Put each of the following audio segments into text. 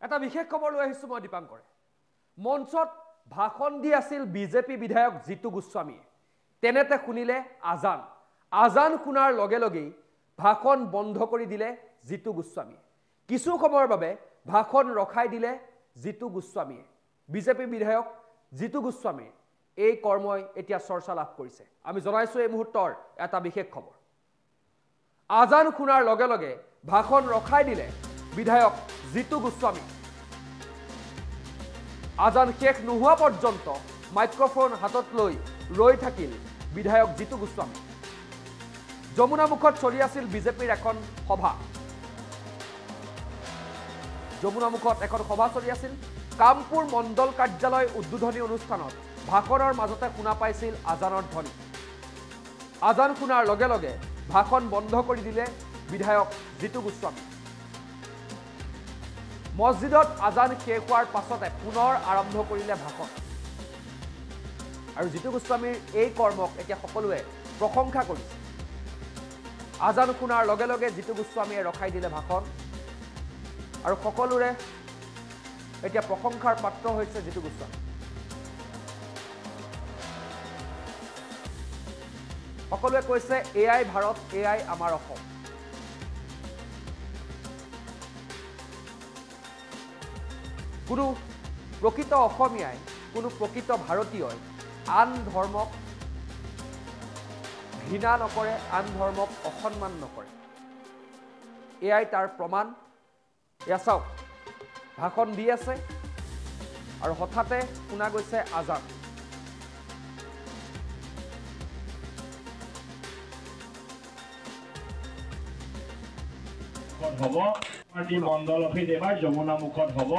এটা বিশেষ খবৰ লৈ আহিছো মই দীপাংকৰে মঞ্চত ভাষণ দি আছিল বিজেপি বিধায়ক জিতু গোস্বামী তেনেতে শুনিলে আজান শুনাৰ লগে লগেই ভাষণ বন্ধ কৰি দিলে জিতু গোস্বামী কিছু সময়ৰ বাবে ভাষণ ৰখাই দিলে জিতু গোস্বামী বিজেপি বিধায়ক জিতু গোস্বামী এই কৰ্মই এতিয়া চৰ্চা লাভ কৰিছে আমি জনাইছো এই মুহূৰ্তৰ এটা বিশেষ খবৰ আজান শুনাৰ লগে লগে ভাষণ ৰখাই দিলে বিধায়ক জিতু গোস্বামী আজান শেষ নোহোৱা পৰ্যন্ত মাইক্ৰোফোন হাতত লৈ ৰৈ থাকিল বিধায়ক জিতু গোস্বামী যমুনামুখত চলি আছিল বিজেপিৰ এখন সভা যমুনামুখত এখন সভা চলি আছিল কামপুৰ মণ্ডল কাৰ্যালয় উদ্বোধনী অনুষ্ঠানত ভাষণৰ মাজতে শুনা পাইছিল আজানৰ ধ্বনি আজান শুনাৰ লগে লগে ভাষণ বন্ধ কৰি দিলে বিধায়ক জিতু গোস্বামী মছজিদত আজান শেষ হোৱাৰ পাছতে পুনৰ আৰম্ভ কৰিলে ভাষণ আৰু জিতু গোস্বামীৰ এই কৰ্মক এতিয়া সকলোৱে প্ৰশংসা কৰিছে আজান শুনাৰ লগে লগে জিতু গোস্বামীয়ে ৰখাই দিলে ভাষণ আৰু সকলোৰে এতিয়া প্ৰশংসাৰ পাত্ৰ হৈছে জিতু গোস্বামী সকলোৱে কৈছে এআই ভাৰত এআই আমাৰ অসম কোনো প্ৰকৃত অসমীয়াই কোনো প্ৰকৃত ভাৰতীয়ই আন ধৰ্মক ঘৃণা নকৰে আন ধৰ্মক অসন্মান নকৰে এআই তাৰ প্ৰমাণ এয়া চাওক ভাষণ দি আছে আৰু হঠাতে শুনা গৈছে আজান হব পাৰ্টি মণ্ডল অফিচ এবাৰ যমুনামুখত হব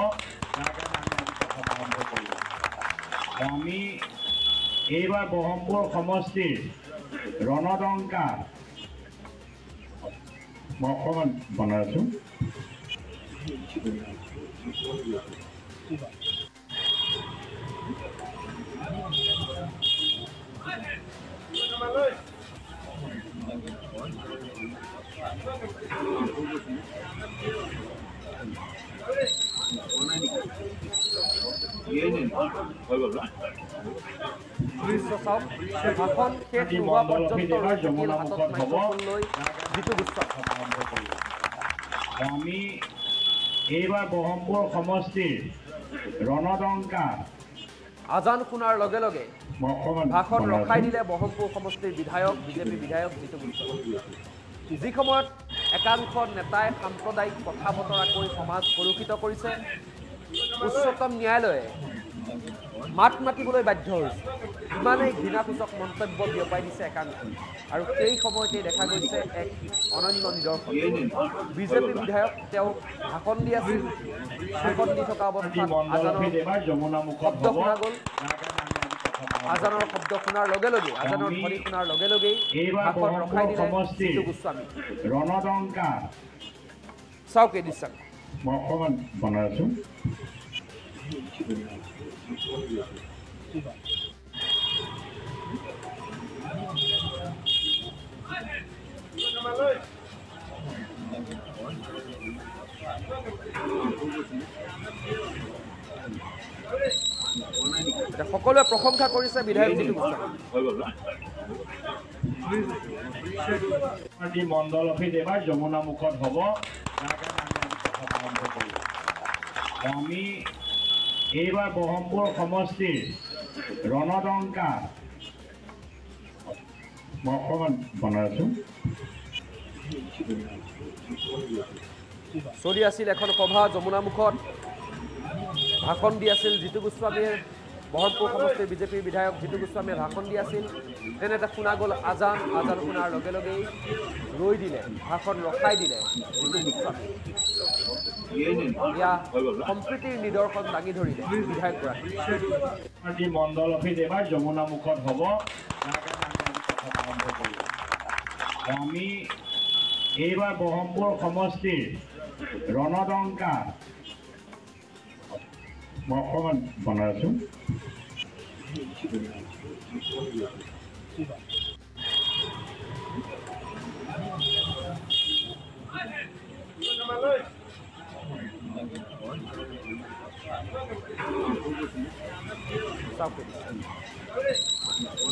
আমি এইবাৰ বহমপুৰ সমষ্টিৰ ৰণদংকা মই অকণমান বনাই আছো ভাষণ শেষ নোহোৱা পৰ্যন্ত যমুনামুখত হব জিতু গোস্বামী আমি এইবাৰ বহমপুৰ সমষ্টিৰ ৰণদংকা আজান শুনাৰ লগে লগে ভাষণ ৰখাই দিলে বহমপুৰ সমষ্টিৰ বিধায়ক বিজেপি বিধায়ক জিতু গোস্বামী যি সময়ত একাংশ নেতাই সাম্প্ৰদায়িক কথা বতৰা কৰি সমাজ কলুষিত কৰিছে উচ্চতম ন্যায়ালয়ে মাত মাতিবলৈ বাধ্য হৈছে ইমানেই ঘৃণাসূচক মন্তব্য বিয়পাই দিছে একাংশ আৰু সেই সময়তে দেখা গৈছে এক অনন্য নিদৰ্শন বিজেপি বিধায়ক তেওঁ ভাষণ দি আছিল ভাষণ দি থকা অৱস্থাত শব্দ শুনা গ'ল আজানৰ শব্দ শুনাৰ লগে লগে আজানৰ ধ্বনি শুনাৰ লগে লগেই ভাষণ ৰখাই দিলে জিতু গোস্বামী ৰণদংকা চাওক এই দৃশ্য মই অকণমান বনাই আছো সকলোৱে প্ৰশংসা কৰিছে বিধায়ক জিতু গোস্বামী মণ্ডল অফিচ এবাৰ যমুনামুখত হব আমি এইবাৰ বহমপুৰ সমষ্টিৰ ৰণদংকা মই অকণমান বনাই আছো চলি আছিল এখন সভা যমুনামুখত ভাষণ দি আছিল জিতু গোস্বামীয়ে বহমপুৰ সমষ্টিৰ বিজেপিৰ বিধায়ক জিতু গোস্বামীয়ে ভাষণ দি আছিল তেনেতে শুনা গ'ল আজান শুনাৰ লগে লগেই ৰৈ দিলে ভাষণ ৰখাই দিলে জিতু গোস্বামী এয়া সম্প্ৰীতিৰ নিদৰ্শন দাঙি ধৰিলে বিধায়কগৰাকী মণ্ডল অফিচ এবাৰ যমুনামুখত হব আমি এইবাৰ বহমপুৰ সমষ্টিৰ ৰণদংকা মই অকণমান বনাই আছো চাওক